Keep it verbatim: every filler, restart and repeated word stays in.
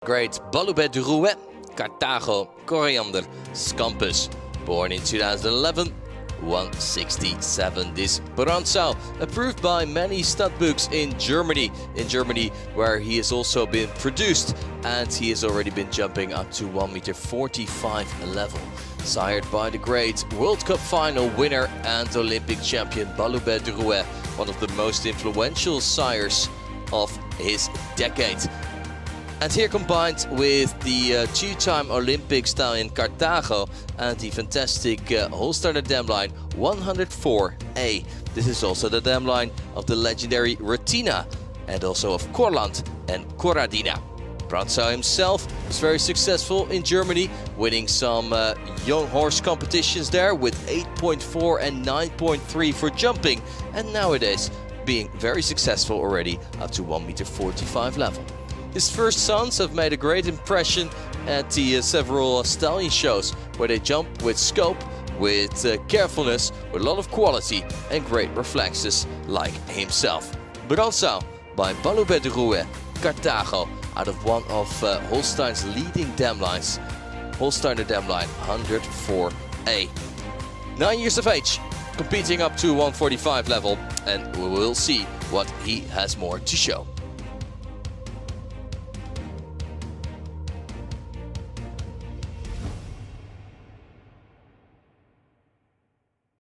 great Balubert Drouet, Carthago, Coriander, Scampus. Born in two thousand eleven, one sixty-seven. This Brandsau, approved by many stud books in Germany. In Germany, where he has also been produced, and he has already been jumping up to one meter forty-five level. Sired by the great World Cup final winner and Olympic champion Balubert Drouet, one of the most influential sires of his decade. And here combined with the uh, two-time Olympic stallion Carthago and the fantastic uh, Holsteiner dam line one oh four A. This is also the dam line of the legendary Retina and also of Corland and Corradina. Brandsau himself was very successful in Germany, winning some uh, young horse competitions there with eight point four and nine point three for jumping, and nowadays being very successful already up to one meter forty-five level. His first sons have made a great impression at the uh, several stallion shows, where they jump with scope, with uh, carefulness, with a lot of quality and great reflexes like himself. Brandsau by Balubert Drouet, Carthago, out of one of uh, Holstein's leading dam lines, Holsteiner dam line one oh four A. Nine years of age, competing up to one forty-five level, and we will see what he has more to show.